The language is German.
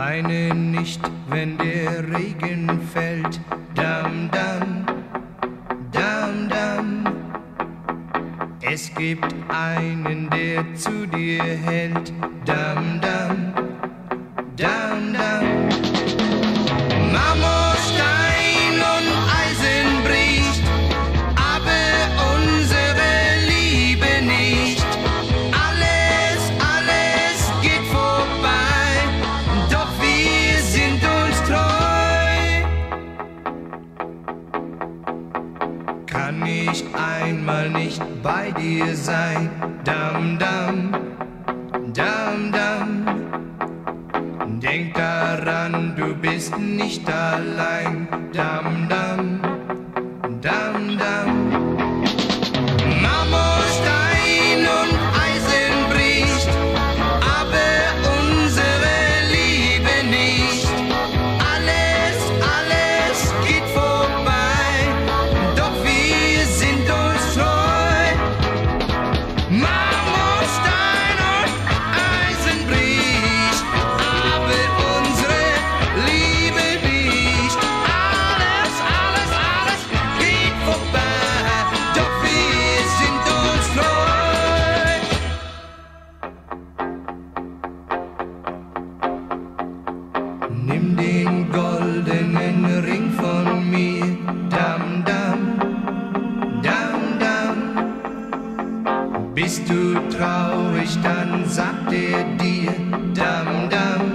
Weine nicht, wenn der Regen fällt. Dam, dam, dam, dam. Es gibt einen, der zu dir hält. Dam, dam, dam, dam. Marmorstein und Eisen bricht, aber unsere Liebe nicht. Alles geht vorbei, doch wir sind uns treu. Kann ich einmal nicht bei dir sein? Dam, dam, dam, dam. Denk daran, du bist nicht allein. Dam, dam, dam, dam. Marmorstein und Eisen bricht, aber unsere Liebe nicht. Alles geht vorbei, doch wir sind uns treu. Marmorstein und Eisen bricht, aber unsere Liebe nicht. Alles geht vorbei, doch wir sind uns treu. Nimm den goldenen Ring von mir. Dam, dam, dam, dam. Bist du traurig, dann sagt er dir. Dam, dam,